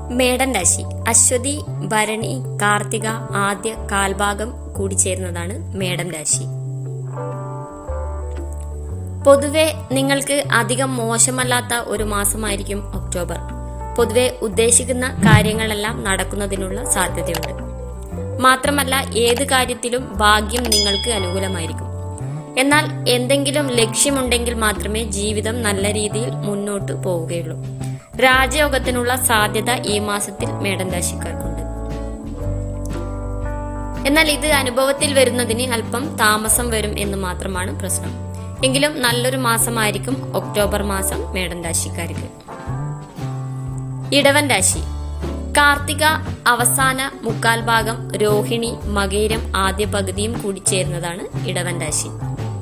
മേടൻ രാശി അശ്വതി, ഭരണി, കാർത്തിക ആദ്യ കാൽഭാഗം കൂടിച്ചേരുന്നതാണ് മേടൻ രാശി. പൊതുവെ നിങ്ങൾക്ക് അധികം മോശമല്ലാത്ത ഒരു മാസമായിരിക്കും ഒക്ടോബർ. പൊതുവെ ഉദ്ദേശിക്കുന്ന കാര്യങ്ങളെല്ലാം നടക്കുന്നതിനുള്ള സാധ്യതയുണ്ട്. മാത്രമല്ല ഏത് കാര്യത്തിലും ഭാഗ്യം നിങ്ങൾക്ക് അനുകൂലമായിരിക്കും. എന്നാൽ എന്തെങ്കിലും ലക്ഷ്യമുണ്ടെങ്കിൽ മാത്രമേ ജീവിതം നല്ല രീതിയിൽ മുന്നോട്ട് പോവുകയുള്ളൂ. രാജയോഗത്തിനുള്ള സാധ്യത ഈ മാസത്തിൽ മേടൻ രാശിക്കാർക്കുണ്ട്. എന്നാൽ ഇത് അനുഭവത്തിൽ വരുന്നതിന് അല്പം താമസം വരും എന്ന് മാത്രമാണ് പ്രശ്നം. എങ്കിലും നല്ലൊരു മാസമായിരിക്കും ഒക്ടോബർ മാസം മേടൻ രാശിക്കാർക്ക്. ഇടവൻ രാശി കാർത്തിക അവസാന മുക്കാൽ ഭാഗം, രോഹിണി, മകയിരം ആദ്യ പകുതിയും കൂടിച്ചേരുന്നതാണ് ഇടവൻ രാശി.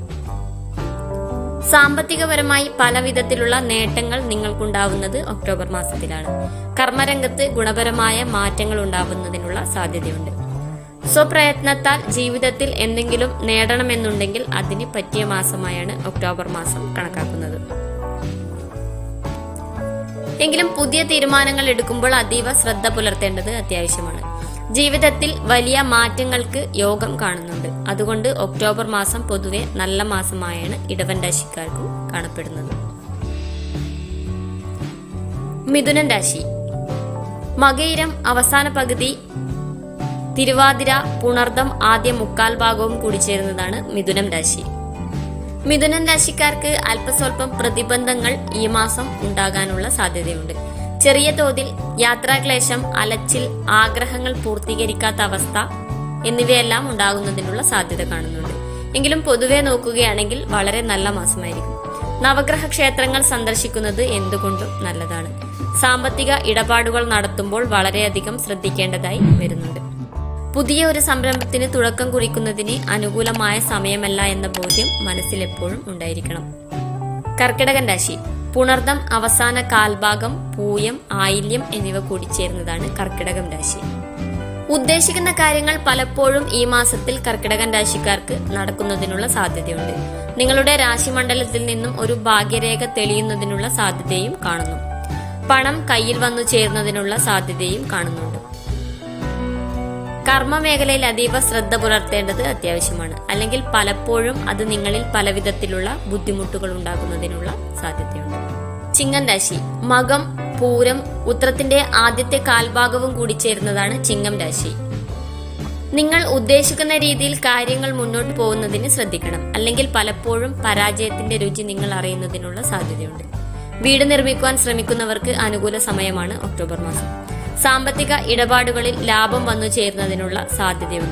സാമ്പത്തികപരമായി പല വിധത്തിലുള്ള നേട്ടങ്ങൾ നിങ്ങൾക്കുണ്ടാവുന്നത് ഒക്ടോബർ മാസത്തിലാണ്. കർമ്മരംഗത്ത് ഗുണപരമായ മാറ്റങ്ങൾ ഉണ്ടാവുന്നതിനുള്ള സാധ്യതയുണ്ട്. സ്വപ്രയത്നത്താൽ ജീവിതത്തിൽ എന്തെങ്കിലും നേടണമെന്നുണ്ടെങ്കിൽ അതിന് പറ്റിയ മാസമായാണ് ഒക്ടോബർ മാസം കണക്കാക്കുന്നത്. എങ്കിലും പുതിയ തീരുമാനങ്ങൾ എടുക്കുമ്പോൾ അതീവ ശ്രദ്ധ പുലർത്തേണ്ടത് അത്യാവശ്യമാണ്. ജീവിതത്തിൽ വലിയ മാറ്റങ്ങൾക്ക് യോഗം കാണുന്നുണ്ട്. അതുകൊണ്ട് ഒക്ടോബർ മാസം പൊതുവെ നല്ല മാസമായാണ് ഇടവൻ രാശിക്കാർക്കും കാണപ്പെടുന്നത്. മിഥുനൻ രാശി മകയിരം അവസാന പകുതി, തിരുവാതിര, പുണർദം ആദ്യ മുക്കാൽ ഭാഗവും കൂടിച്ചേരുന്നതാണ് മിഥുനം രാശി. മിഥുനൻ രാശിക്കാർക്ക് അല്പസ്വല്പം പ്രതിബന്ധങ്ങൾ ഈ മാസം ഉണ്ടാകാനുള്ള സാധ്യതയുണ്ട്. ചെറിയ തോതിൽ യാത്രാക്ലേശം, അലച്ചിൽ, ആഗ്രഹങ്ങൾ പൂർത്തീകരിക്കാത്ത അവസ്ഥ എന്നിവയെല്ലാം ഉണ്ടാകുന്നതിനുള്ള സാധ്യത കാണുന്നുണ്ട്. എങ്കിലും പൊതുവെ നോക്കുകയാണെങ്കിൽ വളരെ നല്ല മാസമായിരിക്കും. നവഗ്രഹ ക്ഷേത്രങ്ങൾ സന്ദർശിക്കുന്നത് എന്തുകൊണ്ടും നല്ലതാണ്. സാമ്പത്തിക ഇടപാടുകൾ നടത്തുമ്പോൾ വളരെയധികം ശ്രദ്ധിക്കേണ്ടതായി വരുന്നുണ്ട്. പുതിയ ഒരു സംരംഭത്തിന് തുടക്കം കുറിക്കുന്നതിന് അനുകൂലമായ സമയമല്ല എന്ന ബോധ്യം മനസ്സിലെപ്പോഴും ഉണ്ടായിരിക്കണം. കർക്കിടകൻ രാശി പുണർദം അവസാന കാൽഭാഗം, പൂയം, ആയില്യം എന്നിവ കൂടിച്ചേരുന്നതാണ് കർക്കിടകം രാശി. ഉദ്ദേശിക്കുന്ന കാര്യങ്ങൾ പലപ്പോഴും ഈ മാസത്തിൽ കർക്കിടകൻ രാശിക്കാർക്ക് നടക്കുന്നതിനുള്ള സാധ്യതയുണ്ട്. നിങ്ങളുടെ രാശിമണ്ഡലത്തിൽ നിന്നും ഒരു ഭാഗ്യരേഖ തെളിയുന്നതിനുള്ള സാധ്യതയും കാണുന്നു. പണം കയ്യിൽ വന്നു ചേരുന്നതിനുള്ള സാധ്യതയും കാണുന്നുണ്ട്. കർമ്മമേഖലയിൽ അതീവ ശ്രദ്ധ പുലർത്തേണ്ടത് അത്യാവശ്യമാണ്. അല്ലെങ്കിൽ പലപ്പോഴും അത് നിങ്ങളിൽ പലവിധത്തിലുള്ള ബുദ്ധിമുട്ടുകൾ ഉണ്ടാകുന്നതിനുള്ള സാധ്യതയുണ്ട്. ചിങ്ങൻ രാശി മകം, പൂരം, ഉത്രത്തിന്റെ ആദ്യത്തെ കാൽഭാഗവും കൂടിച്ചേരുന്നതാണ് ചിങ്ങം രാശി. നിങ്ങൾ ഉദ്ദേശിക്കുന്ന രീതിയിൽ കാര്യങ്ങൾ മുന്നോട്ട് പോകുന്നതിന് ശ്രദ്ധിക്കണം. അല്ലെങ്കിൽ പലപ്പോഴും പരാജയത്തിന്റെ രുചി നിങ്ങൾ അറിയുന്നതിനുള്ള സാധ്യതയുണ്ട്. വീട് നിർമ്മിക്കുവാൻ ശ്രമിക്കുന്നവർക്ക് അനുകൂല സമയമാണ് ഒക്ടോബർ മാസം. സാമ്പത്തിക ഇടപാടുകളിൽ ലാഭം വന്നു ചേരുന്നതിനുള്ള സാധ്യതയുണ്ട്.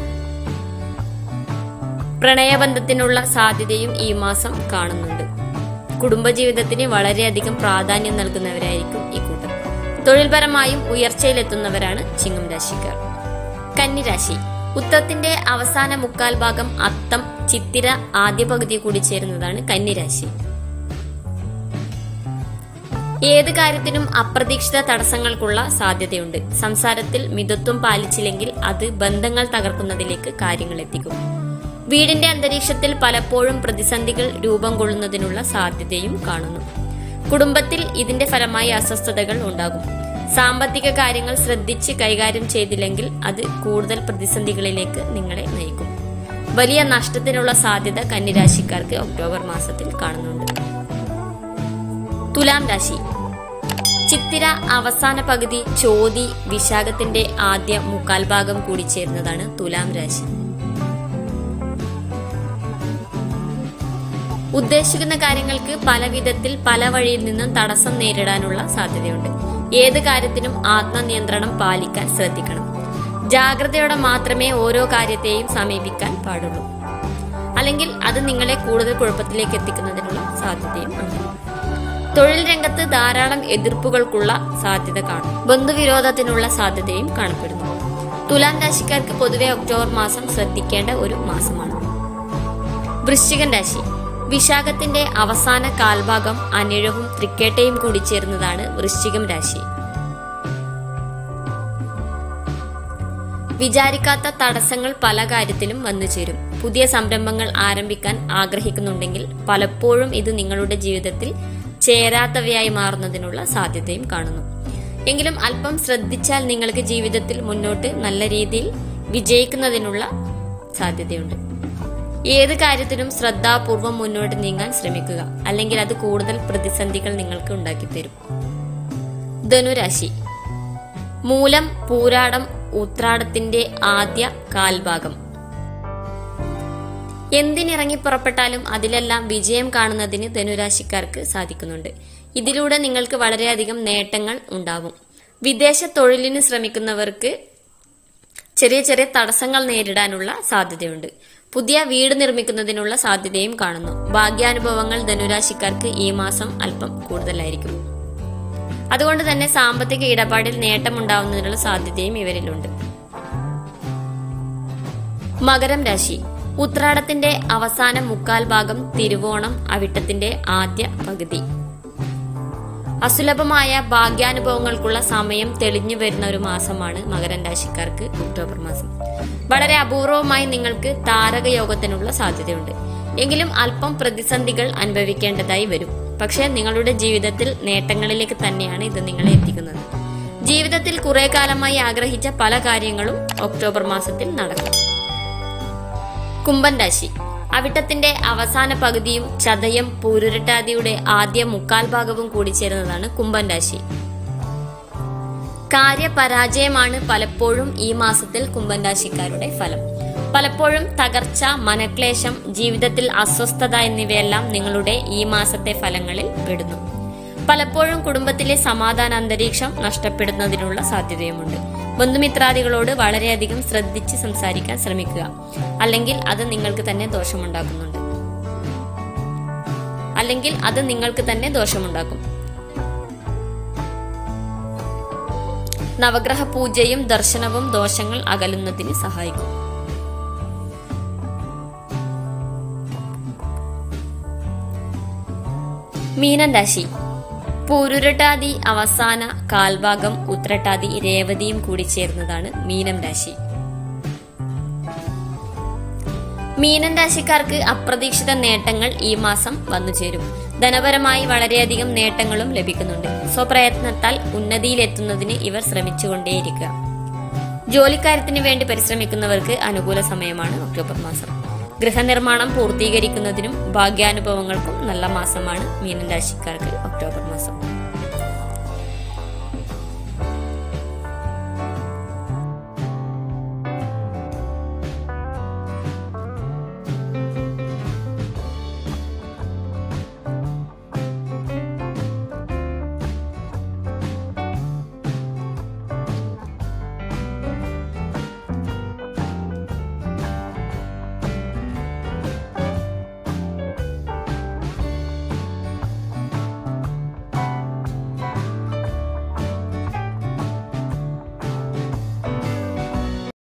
പ്രണയബന്ധത്തിനുള്ള സാധ്യതയും ഈ മാസം കാണുന്നുണ്ട്. കുടുംബജീവിതത്തിന് വളരെയധികം പ്രാധാന്യം നൽകുന്നവരായിരിക്കും ഇക്കൂട്ടർ. തൊഴിൽപരമായും ഉയർച്ചയിലെത്തുന്നവരാണ് ചിങ്ങം രാശിക്കാർ. കന്നിരാശി ഉത്രത്തിന്റെ അവസാന മുക്കാൽ ഭാഗം, അത്തം, ചിത്തിര ആദ്യ പകുതി കൂടി ചേരുന്നതാണ് കന്നിരാശി. ഏത് കാര്യത്തിനും അപ്രതീക്ഷിത തടസ്സങ്ങൾക്കുള്ള സാധ്യതയുണ്ട്. സംസാരത്തിൽ മിതത്വം പാലിച്ചില്ലെങ്കിൽ അത് ബന്ധങ്ങൾ തകർക്കുന്നതിലേക്ക് കാര്യങ്ങൾ എത്തിക്കും. വീടിന്റെ അന്തരീക്ഷത്തിൽ പലപ്പോഴും പ്രതിസന്ധികൾ രൂപം കൊള്ളുന്നതിനുള്ള സാധ്യതയും കാണുന്നു. കുടുംബത്തിൽ ഇതിന്റെ ഫലമായി അസ്വസ്ഥതകൾ ഉണ്ടാകും. സാമ്പത്തിക കാര്യങ്ങൾ ശ്രദ്ധിച്ച് കൈകാര്യം ചെയ്തില്ലെങ്കിൽ അത് കൂടുതൽ പ്രതിസന്ധികളിലേക്ക് നിങ്ങളെ നയിക്കും. വലിയ നഷ്ടത്തിനുള്ള സാധ്യത കന്നിരാശിക്കാർക്ക് ഒക്ടോബർ മാസത്തിൽ കാണുന്നുണ്ട്. തുലാം രാശി ചിത്തിര അവസാന പകുതി, ചോതി, വിശാഖത്തിന്റെ ആദ്യ മുക്കാൽ ഭാഗം കൂടിച്ചേരുന്നതാണ് തുലാം രാശി. ഉദ്ദേശിക്കുന്ന കാര്യങ്ങൾക്ക് പല വിധത്തിൽ പല വഴിയിൽ നിന്നും തടസ്സം നേരിടാനുള്ള സാധ്യതയുണ്ട്. ഏത് കാര്യത്തിനും ആത്മനിയന്ത്രണം പാലിക്കാൻ ശ്രദ്ധിക്കണം. ജാഗ്രതയോടെ മാത്രമേ ഓരോ കാര്യത്തെയും സമീപിക്കാൻ പാടുള്ളൂ. അല്ലെങ്കിൽ അത് നിങ്ങളെ കൂടുതൽ കുഴപ്പത്തിലേക്ക് എത്തിക്കുന്നതിനുള്ള സാധ്യതയും ഉണ്ട്. തൊഴിൽ രംഗത്ത് ധാരാളം എതിർപ്പുകൾക്കുള്ള സാധ്യത കാണും. ബന്ധുവിരോധത്തിനുള്ള സാധ്യതയും കാണപ്പെടുന്നു. തുലാം രാശിക്കാർക്ക് പൊതുവെ ഒക്ടോബർ മാസം ശ്രദ്ധിക്കേണ്ട ഒരു മാസമാണ്. വൃശ്ചികൻ രാശി വിശാഖത്തിന്റെ അവസാന കാൽഭാഗം, അനിഴവും തൃക്കേട്ടയും കൂടിച്ചേരുന്നതാണ് വൃശ്ചികം രാശി. വിചാരിക്കാത്ത തടസ്സങ്ങൾ പല കാര്യത്തിലും വന്നു ചേരും. പുതിയ സംരംഭങ്ങൾ ആരംഭിക്കാൻ ആഗ്രഹിക്കുന്നുണ്ടെങ്കിൽ പലപ്പോഴും ഇത് നിങ്ങളുടെ ജീവിതത്തിൽ ചേരാത്തവയായി മാറുന്നതിനുള്ള സാധ്യതയും കാണുന്നു. എങ്കിലും അല്പം ശ്രദ്ധിച്ചാൽ നിങ്ങൾക്ക് ജീവിതത്തിൽ മുന്നോട്ട് നല്ല രീതിയിൽ വിജയിക്കുന്നതിനുള്ള സാധ്യതയുണ്ട്. ഏത് കാര്യത്തിനും ശ്രദ്ധാപൂർവം മുന്നോട്ട് നീങ്ങാൻ ശ്രമിക്കുക, അല്ലെങ്കിൽ അത് കൂടുതൽ പ്രതിസന്ധികൾ നിങ്ങൾക്ക് ഉണ്ടാക്കിത്തരും. ധനുരാശി. മൂലം, പൂരാടം, ഉത്രാടത്തിന്റെ ആദ്യ കാൽഭാഗം. എന്തിനിറങ്ങി പുറപ്പെട്ടാലും അതിലെല്ലാം വിജയം കാണുന്നതിന് ധനുരാശിക്കാർക്ക് സാധിക്കുന്നുണ്ട്. ഇതിലൂടെ നിങ്ങൾക്ക് വളരെയധികം നേട്ടങ്ങൾ ഉണ്ടാവും. വിദേശ തൊഴിലിന് ശ്രമിക്കുന്നവർക്ക് ചെറിയ ചെറിയ തടസ്സങ്ങൾ നേരിടാനുള്ള സാധ്യതയുണ്ട്. പുതിയ വീട് നിർമ്മിക്കുന്നതിനുള്ള സാധ്യതയും കാണുന്നു. ഭാഗ്യാനുഭവങ്ങൾ ധനുരാശിക്കാർക്ക് ഈ മാസം അല്പം കൂടുതലായിരിക്കും. അതുകൊണ്ട് തന്നെ സാമ്പത്തിക ഇടപാടിൽ നേട്ടമുണ്ടാവുന്നതിനുള്ള സാധ്യതയും ഇവരിലുണ്ട്. മകരം രാശി. ഉത്രാടത്തിന്റെ അവസാന മുക്കാൽ ഭാഗം, തിരുവോണം, അവിട്ടത്തിന്റെ ആദ്യ പകുതി. അസുലഭമായ ഭാഗ്യാനുഭവങ്ങൾക്കുള്ള സമയം തെളിഞ്ഞു വരുന്ന ഒരു മാസമാണ് മകരം രാശിക്കാർക്ക് ഒക്ടോബർ മാസം. വളരെ അപൂർവമായി നിങ്ങൾക്ക് താരകയോഗത്തിനുള്ള സാധ്യതയുണ്ട്. എങ്കിലും അല്പം പ്രതിസന്ധികൾ അനുഭവിക്കേണ്ടതായി വരും. പക്ഷെ നിങ്ങളുടെ ജീവിതത്തിൽ നേട്ടങ്ങളിലേക്ക് തന്നെയാണ് ഇത് നിങ്ങളെ എത്തിക്കുന്നത്. ജീവിതത്തിൽ കുറെ കാലമായി ആഗ്രഹിച്ച പല കാര്യങ്ങളും ഒക്ടോബർ മാസത്തിൽ നടക്കും. കുംഭൻ രാശി. അവിട്ടത്തിന്റെ അവസാന പകുതിയും ചതയം, പൂരുരുട്ടാതിയുടെ ആദ്യ മുക്കാൽ ഭാഗവും കൂടി ചേരുന്നതാണ് കുംഭൻ രാശി. കാര്യപരാജയമാണ് പലപ്പോഴും ഈ മാസത്തിൽ കുംഭൻ രാശിക്കാരുടെ ഫലം. പലപ്പോഴും തകർച്ച, മനക്ലേശം, ജീവിതത്തിൽ അസ്വസ്ഥത എന്നിവയെല്ലാം നിങ്ങളുടെ ഈ മാസത്തെ ഫലങ്ങളിൽ പെടുന്നു. പലപ്പോഴും കുടുംബത്തിലെ സമാധാന അന്തരീക്ഷം നഷ്ടപ്പെടുന്നതിനുള്ള സാധ്യതയുമുണ്ട്. ബന്ധുമിത്രാദികളോട് വളരെയധികം ശ്രദ്ധിച്ച് സംസാരിക്കാൻ ശ്രമിക്കുക, അല്ലെങ്കിൽ അത് നിങ്ങൾക്ക് തന്നെ ദോഷമുണ്ടാക്കും. നവഗ്രഹ പൂജയും ദർശനവും ദോഷങ്ങൾ അകലുന്നതിന് സഹായിക്കും. മീനൻ രാശി. പൂരുരുട്ടാതി അവസാന കാൽഭാഗം, ഉത്രട്ടാതി, രേവതിയും കൂടി ചേർന്നതാണ് മീനം രാശി. മീനൻ രാശിക്കാർക്ക് അപ്രതീക്ഷിത നേട്ടങ്ങൾ ഈ മാസം വന്നുചേരും. ധനപരമായി വളരെയധികം നേട്ടങ്ങളും ലഭിക്കുന്നുണ്ട്. സ്വപ്രയത്നത്താൽ ഉന്നതിയിലെത്തുന്നതിന് ഇവർ ശ്രമിച്ചുകൊണ്ടേയിരിക്കുക. ജോലിക്കാര്യത്തിന് വേണ്ടി പരിശ്രമിക്കുന്നവർക്ക് അനുകൂല സമയമാണ് ഒക്ടോബർ മാസം. ഗൃഹനിർമ്മാണം പൂർത്തീകരിക്കുന്നതിനും ഭാഗ്യാനുഭവങ്ങൾക്കും നല്ല മാസമാണ് മീനൻ രാശിക്കാർക്ക് ഒക്ടോബർ മാസം.